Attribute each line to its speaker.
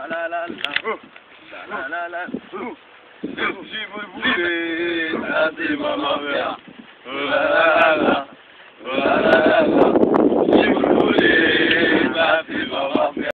Speaker 1: la la la la la. Si vous le voulez, c'est ma mère. La la la.